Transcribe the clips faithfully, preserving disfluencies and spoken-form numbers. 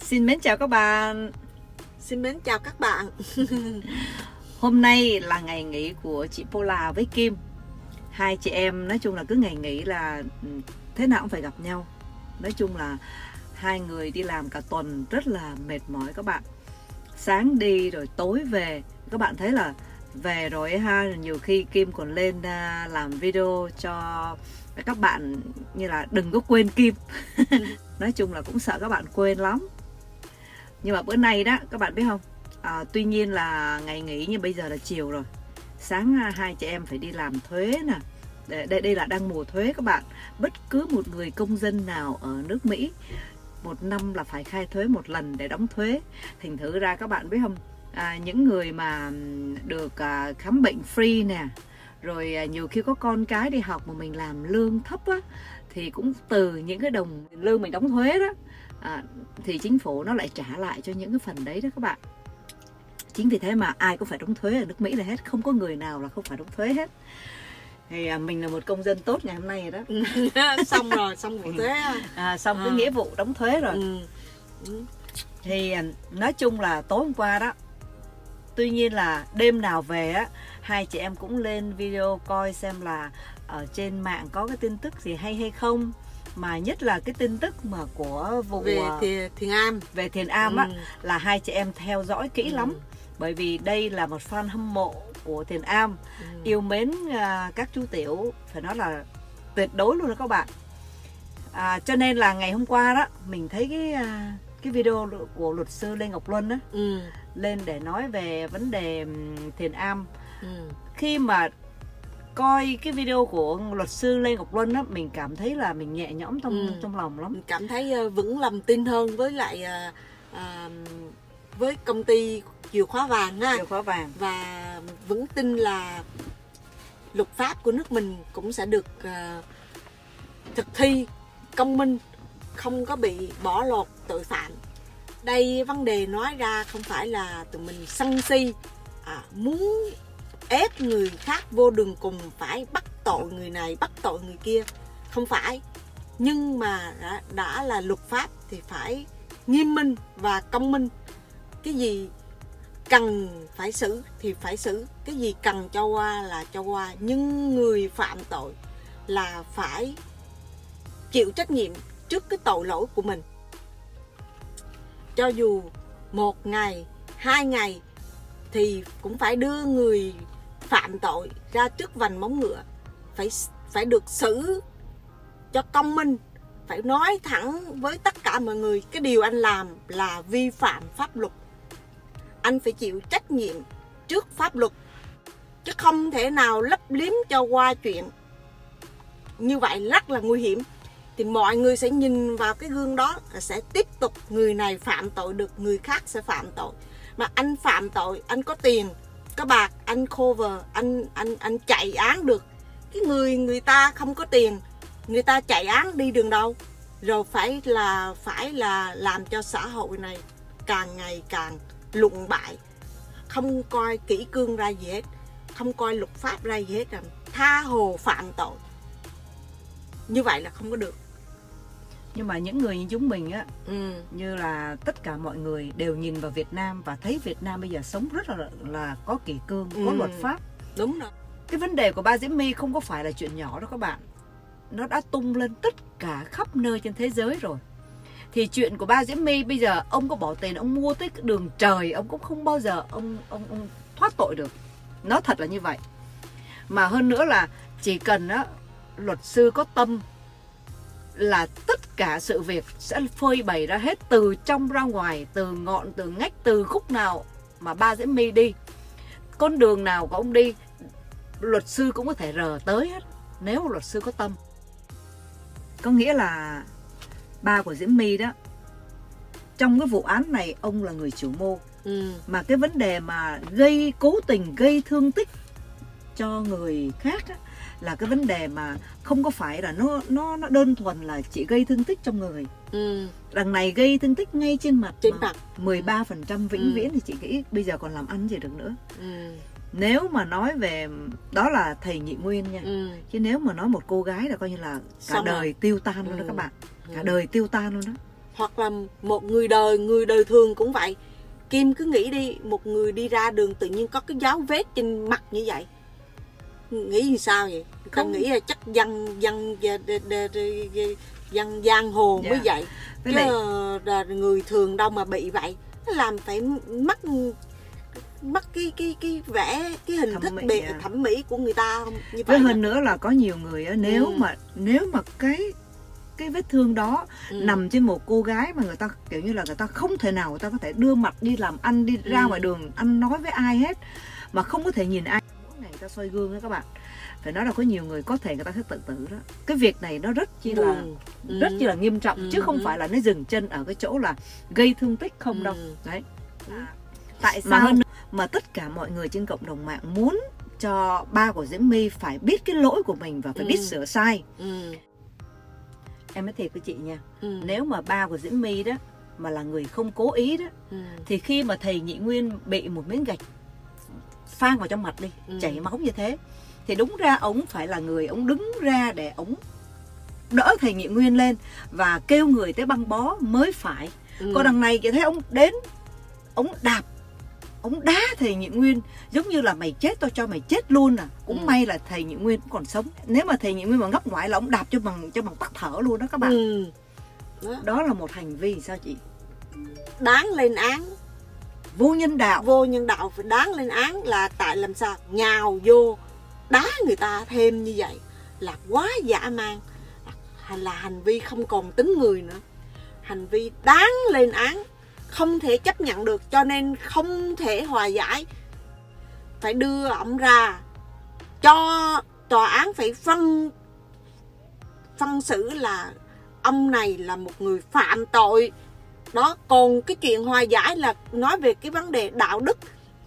Xin mến chào các bạn. Xin mến chào các bạn. Hôm nay là ngày nghỉ của chị Paula với Kim. Hai chị em nói chung là cứ ngày nghỉ là thế nào cũng phải gặp nhau. Nói chung là hai người đi làm cả tuần rất là mệt mỏi các bạn. Sáng đi rồi tối về. Các bạn thấy là về rồi ha, nhiều khi Kim còn lên làm video cho các bạn như là đừng có quên Kim. Nói chung là cũng sợ các bạn quên lắm. Nhưng mà bữa nay đó các bạn biết không, à, tuy nhiên là ngày nghỉ nhưng bây giờ là chiều rồi. Sáng hai chị em phải đi làm thuế nè. Đây, đây là đang mùa thuế các bạn. Bất cứ một người công dân nào ở nước Mỹ một năm là phải khai thuế một lần để đóng thuế. Thành thử ra các bạn biết không, à, những người mà được à, khám bệnh free nè, rồi à, nhiều khi có con cái đi học mà mình làm lương thấp á, thì cũng từ những cái đồng lương mình đóng thuế đó, à, thì chính phủ nó lại trả lại cho những cái phần đấy đó các bạn. Chính vì thế mà ai cũng phải đóng thuế ở nước Mỹ là hết, không có người nào là không phải đóng thuế hết. Thì à, mình là một công dân tốt ngày hôm nay rồi đó. Xong rồi, xong vụ thuế. À, xong à. cái nghĩa vụ đóng thuế rồi. Ừ. Ừ. Thì à, nói chung là tối hôm qua đó, tuy nhiên là đêm nào về á, hai chị em cũng lên video coi xem là ở trên mạng có cái tin tức gì hay hay không. Mà nhất là cái tin tức mà của vụ về Thiền, thiền Am về Thiền Am á, ừ. là hai chị em theo dõi kỹ ừ. lắm. Bởi vì đây là một fan hâm mộ của Thiền Am, ừ. yêu mến uh, các chú tiểu, phải nói là tuyệt đối luôn đó các bạn. À, cho nên là ngày hôm qua đó mình thấy cái uh, cái video của luật sư Lê Ngọc Luân đó, ừ. lên để nói về vấn đề Thiền Am. ừ. Khi mà coi cái video của luật sư Lê Ngọc Luân đó, mình cảm thấy là mình nhẹ nhõm trong ừ. trong lòng lắm. Mình cảm thấy vững lòng tin hơn với lại uh, uh, với công ty chìa khóa vàng ha. Chìa khóa vàng. Và vững tin là luật pháp của nước mình cũng sẽ được uh, thực thi công minh, không có bị bỏ lọt tội phạm. Đây vấn đề nói ra không phải là tụi mình sân si, à, muốn ép người khác vô đường cùng, phải bắt tội người này, bắt tội người kia. Không phải. Nhưng mà đã, đã là luật pháp thì phải nghiêm minh và công minh. Cái gì cần phải xử thì phải xử, cái gì cần cho qua là cho qua. Nhưng người phạm tội là phải chịu trách nhiệm trước cái tội lỗi của mình. Cho dù một ngày, hai ngày thì cũng phải đưa người phạm tội ra trước vành móng ngựa, phải phải được xử cho công minh, phải nói thẳng với tất cả mọi người cái điều anh làm là vi phạm pháp luật. Anh phải chịu trách nhiệm trước pháp luật, chứ không thể nào lấp liếm cho qua chuyện. Như vậy rất là nguy hiểm. Thì mọi người sẽ nhìn vào cái gương đó, sẽ tiếp tục người này phạm tội được, người khác sẽ phạm tội. Mà anh phạm tội, anh có tiền, có bạc, anh cover, anh anh anh chạy án được. Cái người người ta không có tiền, người ta chạy án đi đường đâu. Rồi phải là phải là làm cho xã hội này càng ngày càng lụng bại, không coi kỹ cương ra gì hết, không coi luật pháp ra gì hết, tha hồ phạm tội. Như vậy là không có được. Nhưng mà những người như chúng mình á, ừ. như là tất cả mọi người đều nhìn vào Việt Nam và thấy Việt Nam bây giờ sống rất là là có kỷ cương, ừ. có luật pháp. Đúng rồi. Cái vấn đề của ba Diễm My không có phải là chuyện nhỏ đó các bạn. Nó đã tung lên tất cả khắp nơi trên thế giới rồi. Thì chuyện của ba Diễm My bây giờ ông có bỏ tiền ông mua tới đường trời, ông cũng không bao giờ ông ông ông thoát tội được. Nó thật là như vậy. Mà hơn nữa là chỉ cần á, luật sư có tâm là tất cả sự việc sẽ phơi bày ra hết, từ trong ra ngoài, từ ngọn, từ ngách, từ khúc nào mà ba Diễm My đi, con đường nào của ông đi, luật sư cũng có thể rờ tới hết, nếu luật sư có tâm. Có nghĩa là ba của Diễm My đó, trong cái vụ án này ông là người chủ mưu, ừ. mà cái vấn đề mà gây cố tình gây thương tích cho người khác đó, là cái vấn đề mà không có phải là nó nó nó đơn thuần là chỉ gây thương tích trong người. Ừ. Đằng này gây thương tích ngay trên mặt, trên mặt mười ba phần trăm vĩnh ừ. viễn thì chị nghĩ bây giờ còn làm ăn gì được nữa. Ừ. Nếu mà nói về đó là thầy Nhị Nguyên nha, ừ. chứ nếu mà nói một cô gái là coi như là cả Xong đời rồi. tiêu tan luôn ừ. đó các bạn, cả ừ. đời tiêu tan luôn đó. hoặc là một người đời người đời thường cũng vậy. Kim cứ nghĩ đi, một người đi ra đường tự nhiên có cái dấu vết trên mặt như vậy, nghĩ như sao vậy? Ta nghĩ là chắc dân dân dân giang hồ mới vậy, chứ là người thường đâu mà bị vậy. Nó làm phải mất mất cái cái cái vẽ cái hình thẩm thức mỹ, à. thẩm mỹ của người ta không? Như với vậy hơn nữa là có nhiều người á, nếu ừ. mà nếu mà cái cái vết thương đó ừ. nằm trên một cô gái mà người ta kiểu như là người ta không thể nào người ta có thể đưa mặt đi làm ăn, đi ra ừ. ngoài đường ăn nói với ai hết mà không có thể nhìn ai. Mỗi ngày người ta soi gương đó các bạn, phải nói là có nhiều người có thể người ta sẽ tự tử đó. Cái việc này nó rất chi là ừ. rất chi là nghiêm trọng ừ. chứ không phải là nó dừng chân ở cái chỗ là gây thương tích không ừ. đâu. Đấy. À. Tại sao mà, hơn, mà tất cả mọi người trên cộng đồng mạng muốn cho ba của Diễm My phải biết cái lỗi của mình và phải ừ. biết sửa sai. Ừ. Em nói thiệt với chị nha, ừ. nếu mà ba của Diễm My đó mà là người không cố ý đó ừ. thì khi mà thầy Nhị Nguyên bị một miếng gạch phang vào trong mặt đi, ừ. chảy máu như thế, thì đúng ra ông phải là người ông đứng ra để ông đỡ thầy Nhị Nguyên lên và kêu người tới băng bó mới phải. ừ. Còn đằng này chị thấy ông đến, ông đạp, ông đá thầy Nhị Nguyên giống như là mày chết tao cho mày chết luôn à. Cũng ừ. may là thầy Nhị Nguyên cũng còn sống. Nếu mà thầy Nhị Nguyên mà ngóc ngoại là ông đạp cho bằng cho bằng tắt thở luôn đó các bạn. ừ. đó. đó là một hành vi sao chị? Đáng lên án, vô nhân đạo. Vô nhân đạo phải đáng lên án. Là tại làm sao nhào vô đá người ta thêm như vậy là quá dã man, là, là hành vi không còn tính người nữa, hành vi đáng lên án, không thể chấp nhận được. Cho nên không thể hòa giải, phải đưa ổng ra cho tòa án phải phân phân xử là ông này là một người phạm tội đó. Còn cái chuyện hòa giải là nói về cái vấn đề đạo đức,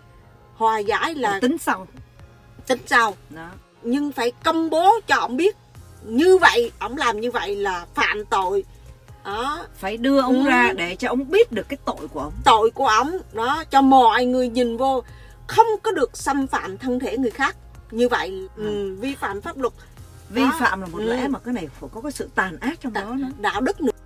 hòa giải là tính sau tính sau đó. Nhưng phải công bố cho ông biết như vậy, ông làm như vậy là phạm tội đó. Phải đưa ông ừ. ra để cho ông biết được cái tội của ông, tội của ông đó, cho mọi người nhìn vô, không có được xâm phạm thân thể người khác như vậy. ừ. Ừ, vi phạm pháp luật. Vi đó. phạm là một ừ. lẽ mà cái này phải có cái sự tàn ác trong Đ đó nữa. Đạo đức nữa.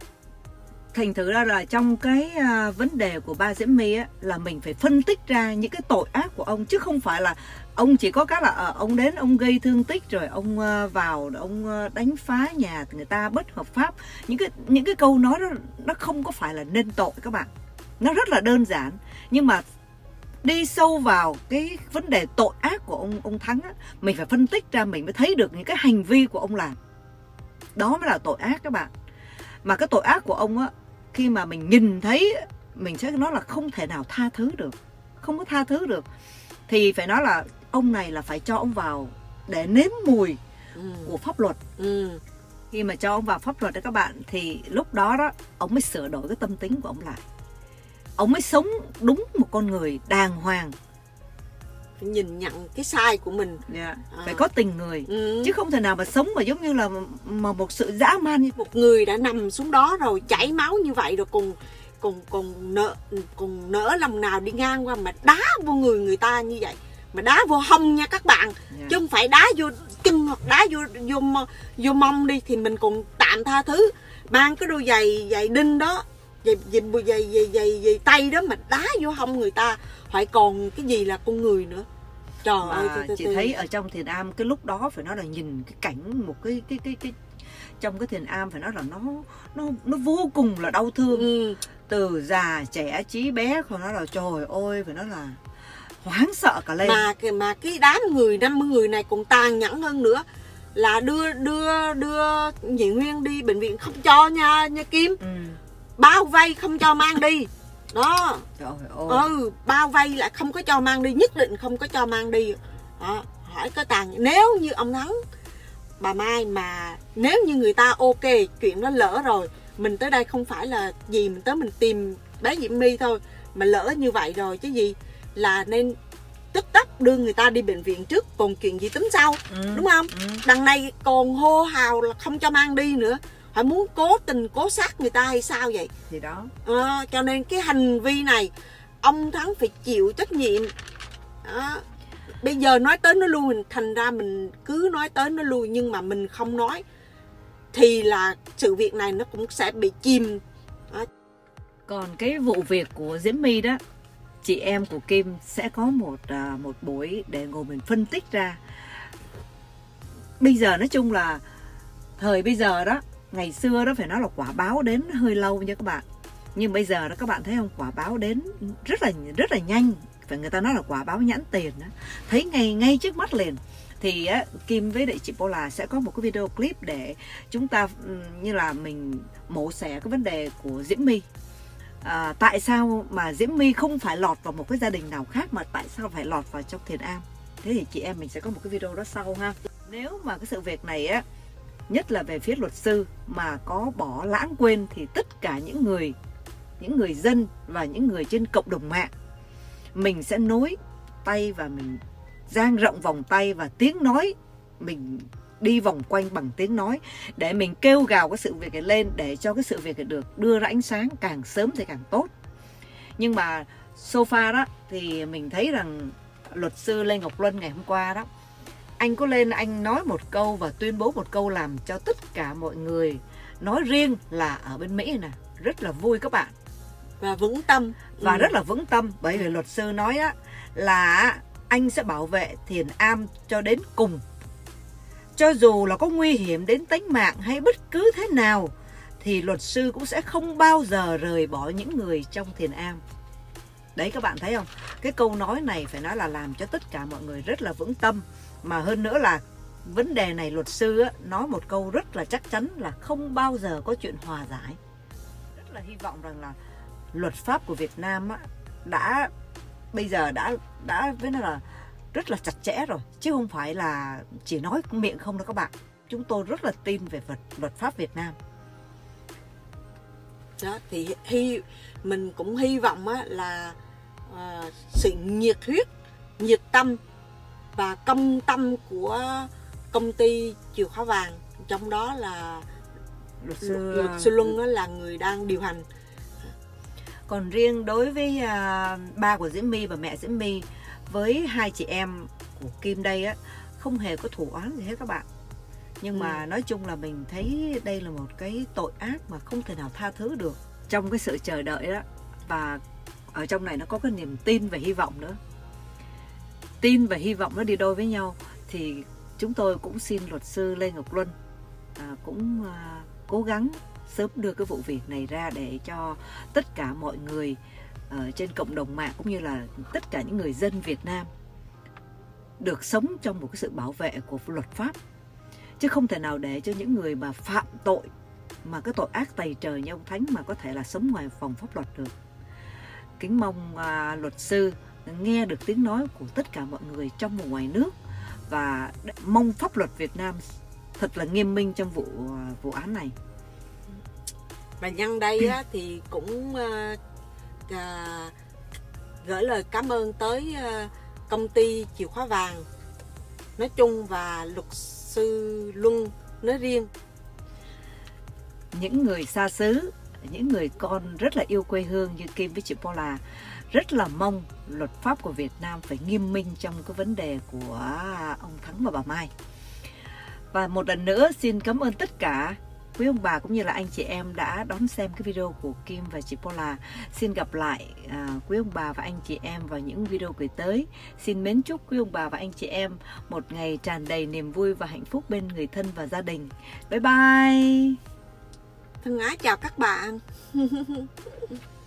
Thành thử ra là trong cái uh, vấn đề của ba Diễm My á, là mình phải phân tích ra những cái tội ác của ông, chứ không phải là ông chỉ có cái là uh, ông đến ông gây thương tích rồi ông uh, vào ông uh, đánh phá nhà người ta bất hợp pháp. Những cái những cái câu nói đó nó không có phải là nên tội các bạn, nó rất là đơn giản. Nhưng mà đi sâu vào cái vấn đề tội ác của ông ông Thắng á, mình phải phân tích ra mình mới thấy được những cái hành vi của ông làm, đó mới là tội ác các bạn. Mà cái tội ác của ông á, khi mà mình nhìn thấy mình sẽ nói là không thể nào tha thứ được, không có tha thứ được, thì phải nói là ông này là phải cho ông vào để nếm mùi ừ. của pháp luật. ừ. Khi mà cho ông vào pháp luật đó các bạn, thì lúc đó đó ông mới sửa đổi cái tâm tính của ông lại, ông mới sống đúng một con người đàng hoàng, phải nhìn nhận cái sai của mình. yeah. à. Phải có tình người, ừ. chứ không thể nào mà sống mà giống như là mà một sự dã man. Như một người đã nằm xuống đó rồi chảy máu như vậy rồi cùng cùng cùng nỡ cùng nỡ lòng nào đi ngang qua mà đá vô người người ta như vậy, mà đá vô hông nha các bạn, yeah. chứ không phải đá vô chân hoặc đá vô vô vô mông đi thì mình còn tạm tha thứ. Mang cái đôi giày giày đinh đó, giày giày giày giày, giày, giày tay đó mà đá vô hông người ta, phải còn cái gì là con người nữa. Trời mà ơi, chị thấy ở trong thiền am cái lúc đó phải nói là nhìn cái cảnh một cái cái cái cái trong cái thiền am phải nói là nó nó nó vô cùng là đau thương. ừ. Từ già trẻ chí bé, không nói là trời ơi phải nói là hoảng sợ cả lên. Mà mà cái đám người năm mươi người này còn tàn nhẫn hơn nữa, là đưa đưa đưa Nhị Nguyên đi bệnh viện không cho nha nha Kim. ừ. Bao vây không cho mang đi đó. Trời ơi. Ừ, bao vây lại không có cho mang đi, nhất định không có cho mang đi đó. Hỏi có tàn, nếu như ông Thắng bà Mai mà nếu như người ta ok chuyện đó lỡ rồi, mình tới đây không phải là gì mình tới mình tìm bé Diễm My thôi, mà lỡ như vậy rồi chứ gì, là nên tức tốc đưa người ta đi bệnh viện trước, còn chuyện gì tính sau. ừ. Đúng không? ừ. Đằng này còn hô hào là không cho mang đi nữa, họ muốn cố tình cố sát người ta hay sao vậy? Thì đó. À, cho nên cái hành vi này ông Thắng phải chịu trách nhiệm. Đó. Bây giờ nói tới nó lui, mình thành ra mình cứ nói tới nó lui, nhưng mà mình không nói thì là sự việc này nó cũng sẽ bị chìm Đó. Còn cái vụ việc của Diễm My đó, chị em của Kim sẽ có một à, một buổi để ngồi mình phân tích ra. Bây giờ nói chung là thời bây giờ đó, ngày xưa đó phải nói là quả báo đến hơi lâu nha các bạn. Nhưng bây giờ đó các bạn thấy không, quả báo đến rất là rất là nhanh. Phải người ta nói là quả báo nhãn tiền đó. Thấy ngay ngay trước mắt liền. Thì á, Kim với lại chị Paula sẽ có một cái video clip để chúng ta như là mình mổ xẻ cái vấn đề của Diễm My. À, tại sao mà Diễm My không phải lọt vào một cái gia đình nào khác mà tại sao phải lọt vào trong Thiền Am? Thế thì chị em mình sẽ có một cái video đó sau ha. Nếu mà cái sự việc này á, nhất là về phía luật sư mà có bỏ lãng quên thì tất cả những người những người dân và những người trên cộng đồng mạng mình sẽ nối tay và mình dang rộng vòng tay và tiếng nói, mình đi vòng quanh bằng tiếng nói để mình kêu gào cái sự việc này lên, để cho cái sự việc này được đưa ra ánh sáng càng sớm thì càng tốt. Nhưng mà so far đó thì mình thấy rằng luật sư Lê Ngọc Luân ngày hôm qua đó, anh có lên anh nói một câu và tuyên bố một câu làm cho tất cả mọi người, nói riêng là ở bên Mỹ nè, rất là vui các bạn. Và vững tâm. Và ừ. rất là vững tâm. Bởi vì luật sư nói á, là anh sẽ bảo vệ Thiền Am cho đến cùng. Cho dù là có nguy hiểm đến tính mạng hay bất cứ thế nào thì luật sư cũng sẽ không bao giờ rời bỏ những người trong Thiền Am. Đấy các bạn thấy không? Cái câu nói này phải nói là làm cho tất cả mọi người rất là vững tâm. Mà hơn nữa là vấn đề này luật sư á, nói một câu rất là chắc chắn là không bao giờ có chuyện hòa giải. Rất là hy vọng rằng là luật pháp của Việt Nam á, đã bây giờ đã đã với nó là rất là chặt chẽ rồi, chứ không phải là chỉ nói miệng không đâu các bạn. Chúng tôi rất là tin về vật, luật pháp Việt Nam. Đó thì hy mình cũng hy vọng á, là uh, sự nhiệt huyết, nhiệt tâm và công tâm của công ty Chìa Khóa Vàng, trong đó là luật sư, luật sư Luân á, là người đang điều hành. Còn riêng đối với uh, ba của Diễm My và mẹ Diễm My, với hai chị em của Kim đây á, không hề có thủ oán gì hết các bạn. Nhưng ừ. mà nói chung là mình thấy đây là một cái tội ác mà không thể nào tha thứ được. Trong cái sự chờ đợi đó, và ở trong này nó có cái niềm tin và hy vọng nữa. Tin và hy vọng nó đi đôi với nhau. Thì chúng tôi cũng xin luật sư Lê Ngọc Luân à, cũng à, cố gắng sớm đưa cái vụ việc này ra để cho tất cả mọi người ở trên cộng đồng mạng cũng như là tất cả những người dân Việt Nam được sống trong một cái sự bảo vệ của luật pháp. Chứ không thể nào để cho những người mà phạm tội, mà cái tội ác tày trời như ông Thánh mà có thể là sống ngoài vòng pháp luật được. Kính mong à, luật sư nghe được tiếng nói của tất cả mọi người trong và ngoài nước, và mong pháp luật Việt Nam thật là nghiêm minh trong vụ vụ án này. Và nhân đây á, thì cũng uh, uh, gửi lời cảm ơn tới uh, công ty Chìa Khóa Vàng nói chung và luật sư Luân nói riêng. Những người xa xứ, những người con rất là yêu quê hương như Kim với chị Paula rất là mong luật pháp của Việt Nam phải nghiêm minh trong cái vấn đề của ông Thắng và bà Mai. Và một lần nữa xin cảm ơn tất cả quý ông bà cũng như là anh chị em đã đón xem cái video của Kim và chị Paula. Xin gặp lại à, quý ông bà và anh chị em vào những video gửi tới. Xin mến chúc quý ông bà và anh chị em một ngày tràn đầy niềm vui và hạnh phúc bên người thân và gia đình. Bye bye. Thân ái chào các bạn.